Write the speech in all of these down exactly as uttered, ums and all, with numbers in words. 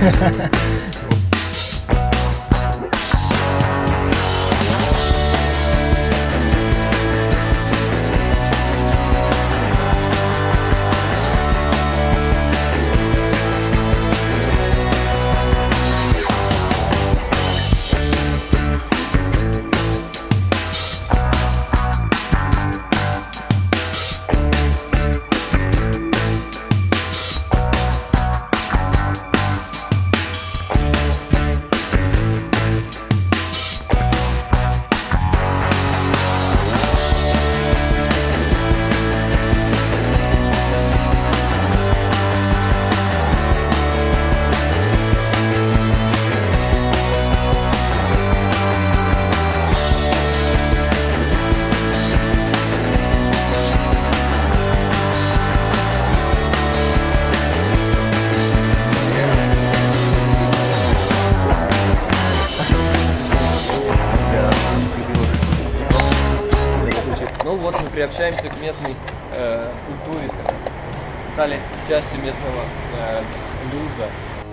Ну вот мы приобщаемся к местной э, культуре, стали частью местного э, блюда.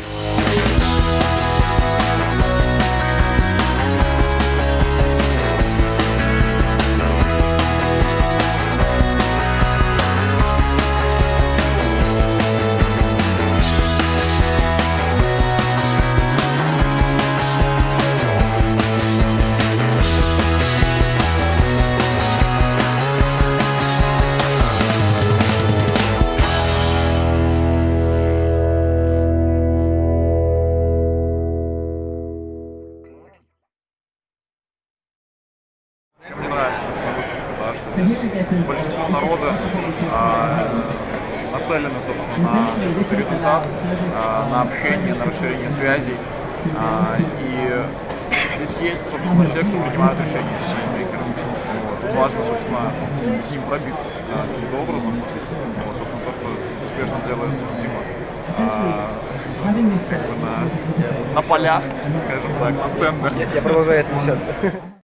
Большинство народа а, нацелено, собственно, на результат, а, на общение, на расширение связей. А, и здесь есть, собственно, те, кто принимает решения, decision-makers. Вот. Важно, собственно, к ним пробиться а, каким-то образом. Вот, собственно, то, что успешно делает Дима. А, как бы на, на полях, скажем так, на стендах. Я, я продолжаю смещаться.